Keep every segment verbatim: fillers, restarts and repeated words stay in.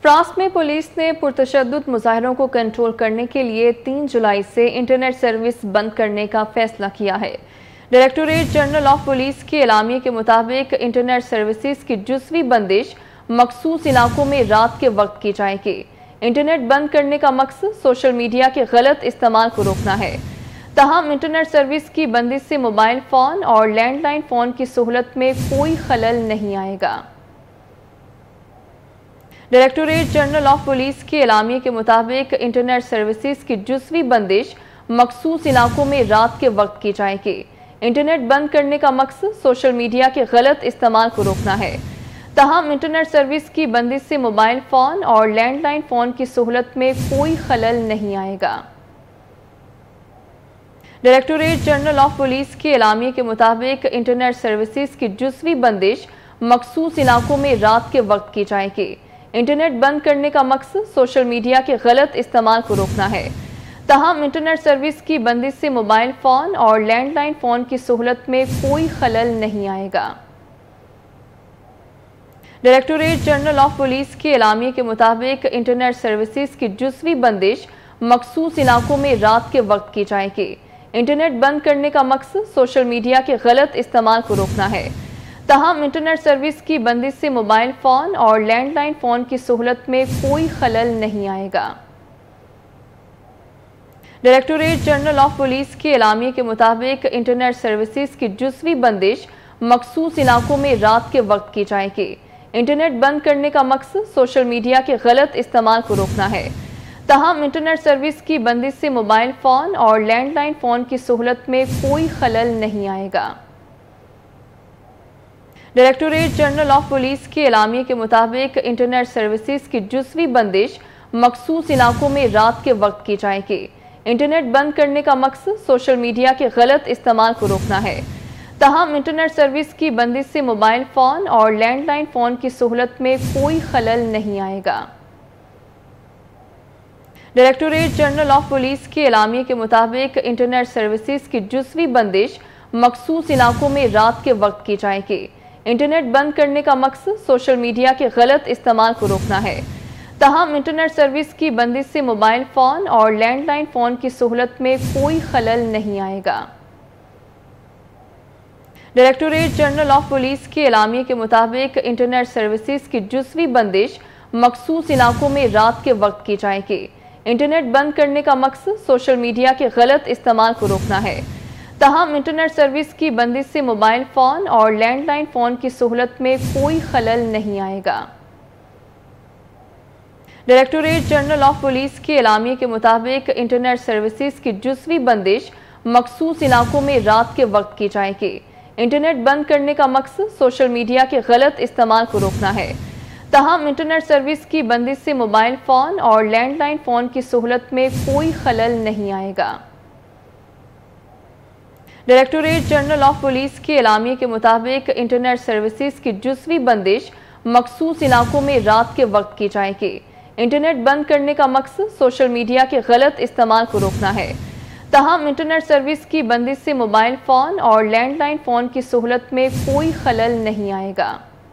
France میں police نے پرتشدد مظاہروں کو کنٹرول کرنے کے لیے تین جولائی سے انٹرنیٹ سروس بند کرنے کا فیصلہ کیا ہے۔ ڈائریکٹوریٹ جنرل آف پولیس کے اعلامیے کے مطابق انٹرنیٹ سروسز کی جزوی بندش مخصوص علاقوں میں رات کے وقت کی جائے گی۔ انٹرنیٹ بند کرنے کا مقصد سوشل میڈیا کے غلط استعمال کو روکنا ہے۔ تاہم انٹرنیٹ سروس کی بندش سے موبائل فون اور لینڈ لائن فون کی سہولت میں کوئی خلل نہیں آئے گا۔ ڈائریکٹوریٹ جنرل آف پولیس کے اعلامیے کے مطابق انٹرنیٹ سروسز کی جزوی بندش مخصوص علاقوں میں رات کے وقت کی جائے گی۔ انٹرنیٹ بند کرنے کا مقصد سوشل میڈیا کے غلط استعمال کو روکنا ہے۔ تاہم انٹرنیٹ سروس کی بندش سے موبائل فون اور لینڈ لائن فون کی سہولت میں کوئی خلل نہیں آئے گا۔ ڈائریکٹوریٹ جنرل آف پولیس کے اعلامیے کے مطابق انٹرنیٹ سروسز کی جزوی بندش مخصوص علاقوں میں رات کے وقت کی جائے گی۔ انٹرنیٹ بند کرنے کا مقصد سوشل میڈیا کے غلط استعمال کو روکنا ہے۔ تاہم انٹرنیٹ سروس کی بندش سے موبائل فون اور لینڈ لائن فون کی سہولت میں کوئی خلل نہیں آئے گا۔ ڈائریکٹوریٹ جنرل آف پولیس کے اعلامیے کے مطابق انٹرنیٹ سروسز کی جزوی بندش مخصوص علاقوں میں رات کے وقت کی جائے گی۔ انٹرنیٹ بند کرنے کا مقصد سوشل میڈیا کے غلط استعمال کو روکنا ہے۔ تاہم انٹرنیٹ سروس کی بندش سے موبائل فون اور لینڈ لائن فون کی سہولت میں کوئی خلل نہیں آئے گا۔ ڈائریکٹوریٹ جنرل آف پولیس کے اعلامیے کے مطابق انٹرنیٹ سروسز کی جزوی بندش مخصوص علاقوں میں رات کے وقت کی جائے گی۔ انٹرنیٹ بند کرنے کا مقصد سوشل میڈیا کے غلط استعمال کو روکنا ہے۔ تاہم انٹرنیٹ سروس کی بندش سے موبائل فون اور لینڈ لائن فون کی سہولت میں کوئی خلل نہیں آئے گا۔ ڈائریکٹوریٹ جنرل آف پولیس کے اعلامیے کے مطابق انٹرنیٹ سروسز کی جزوی بندش مخصوص علاقوں میں رات کے وقت کی جائے گی۔ انٹرنیٹ بند کرنے کا مقصد سوشل میڈیا کے غلط استعمال کو روکنا ہے۔ تاہم انٹرنیٹ سروس کی بندش سے موبائل فون اور لینڈ لائن فون کی سہولت میں کوئی خلل نہیں آئے گا۔ ڈائریکٹوریٹ جنرل آف پولیس کے اعلامیے کے مطابق انٹرنیٹ سروسز کی جزوی بندش مخصوص علاقوں میں رات کے وقت کی جائے گی۔ انٹرنیٹ بند کرنے کا مقصد سوشل میڈیا کے غلط استعمال کو روکنا ہے۔ تاہم انٹرنیٹ سروس کی بندش سے موبائل فون اور لینڈ لائن فون کی سہولت میں کوئی خلل نہیں آئے گا۔ ڈائریکٹوریٹ جنرل آف پولیس کے اعلامیے کے مطابق انٹرنیٹ سروسز کی جزوی بندش مخصوص علاقوں میں رات کے وقت کی جائے گی۔ انٹرنیٹ بند کرنے کا مقصد سوشل میڈیا کے غلط استعمال کو روکنا ہے۔ تاہم انٹرنیٹ سروس کی بندش سے موبائل فون اور لینڈ لائن فون کی سہولت میں کوئی خلل نہیں آئے گا۔ ڈائریکٹوریٹ جنرل آف پولیس کے اعلامیے کے مطابق انٹرنیٹ سروسز کی جزوی بندش مخصوص علاقوں میں رات کے وقت کی جائے گی۔ انٹرنیٹ بند کرنے کا مقصد سوشل میڈیا کے غلط استعمال کو روکنا ہے۔ تاہم انٹرنیٹ سروس کی بندش سے موبائل فون اور لینڈ لائن فون کی سہولت میں کوئی خلل نہیں آئے گا۔ ڈائریکٹوریٹ جنرل آف پولیس کے اعلامیے کے مطابق انٹرنیٹ سروسز کی جزوی بندش مخصوص علاقوں میں رات کے وقت کی جائے گی۔ انٹرنیٹ بند کرنے کا مقصد سوشل میڈیا کے غلط استعمال کو روکنا ہے۔ تاہم انٹرنیٹ سروس کی بندش سے موبائل فون اور لینڈ لائن فون کی سہولت میں کوئی خلل نہیں آئے گا۔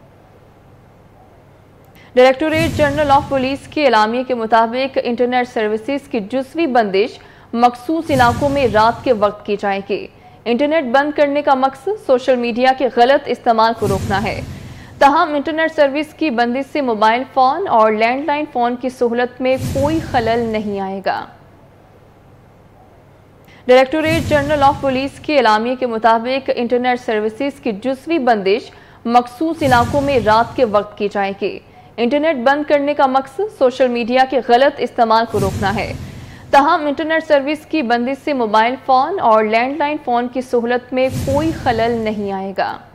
ڈائریکٹوریٹ جنرل آف پولیس کے اعلامیے کے مطابق انٹرنیٹ سروسز کی جزوی بندش مخصوص علاقوں میں رات کے وقت کی جائے گی۔ انٹرنیٹ بند کرنے کا مقصد سوشل میڈیا کے غلط استعمال کو روکنا ہے۔ تاہم انٹرنیٹ سروس کی بندش سے موبائل فون اور لینڈ لائن فون کی سہولت میں کوئی خلل نہیں آئے گا۔ ڈائریکٹوریٹ جنرل آف پولیس کے اعلامیے کے مطابق انٹرنیٹ سروسز کی جزوی بندش مخصوص علاقوں میں رات کے وقت کی جائے گی۔ انٹرنیٹ بند کرنے کا مقصد سوشل میڈیا کے غلط استعمال کو روکنا ہے۔ تاہم انٹرنیٹ سروس کی بندش سے موبائل فون اور لینڈ لائن فون کی سہولت میں کوئی خلل نہیں آئے گا۔